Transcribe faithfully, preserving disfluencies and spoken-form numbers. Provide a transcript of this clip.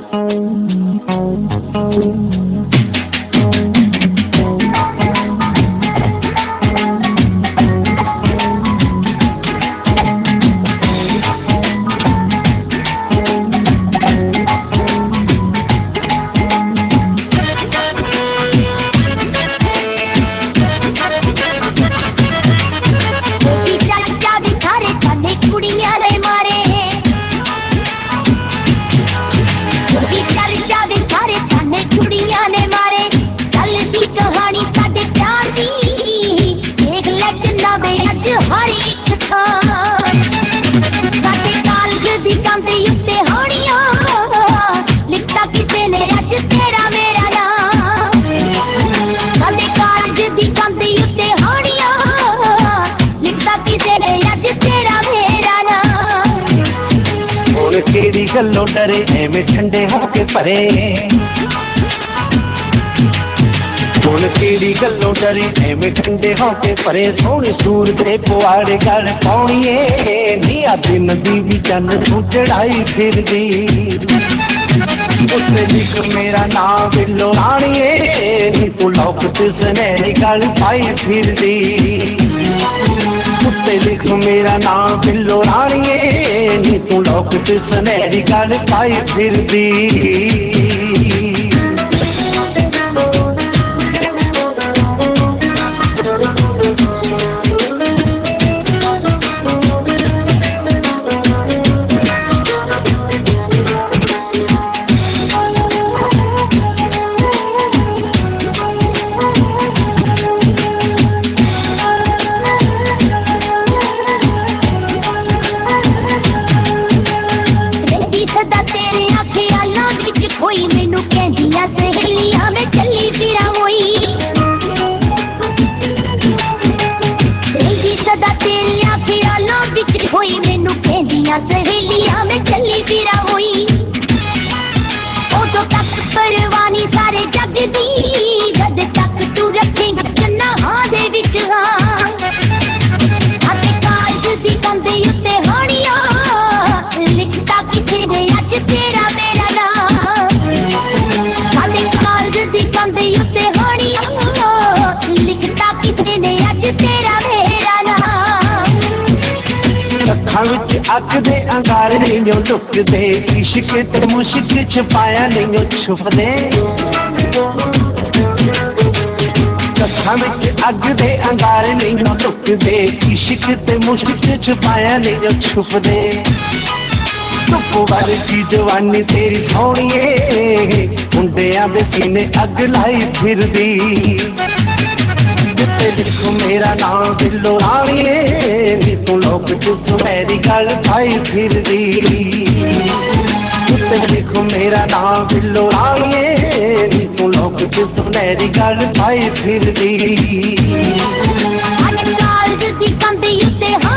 केड़ी गल्लों डरे एवें ठंडे होके परे हुण केड़ी गल्लों डरे एवें ठंडे होके परे सोहणे सूर दे पुआड़े गल पाउणीए निया दिन दी भी चंद तू चढ़ाई फिरदी उत्ते लिख मेरा नाम बिल्लो राणीए नी तू लोक ते सनैरी गल पाई फिरदी उत्ते लिख मेरा नाम बिल्लो राणीए नी तू लोक ते सनैरी गल पाई फिरदी सहेलियां में चली फिरा हुई सदा तेरिया ख्यालों विच होई मैनू कहंदियां सहेलियां में चली फिरा हुई उदों तक परवानी सारे जग दी जद तक तू रखेंगा चन्ना हां दे विच हां अते काज दी कंधे उत्ते हाणियां लिखता किथे ने अज तेरा मेरा नाम कंधे उत्ते हाणियां लिखता किथे ने अज तेरा मेरा नाम अखां विच अग दे अंगारे नहीं लुकदे इश्क ते मुश्क छुपाया नहीं छुपदे अखां विच अग दे अंगारे नहीं लुकदे इश्क ते मुश्क छुपाया नहीं छुपदे धुप वाली सी जवानी तेरी सोहणीए मुंडियां दे सीने अग लाई फिरदी जिते लिख मेरा नाम बिल्लो राणीए नी तू लोक च सुनहरी गल पाई फिरदी जिते लिख मेरा नाम बिल्लो राणीए नी तू लोक च सुनहरी गल पाई फिरदी अज काल दी कंधे उत्ते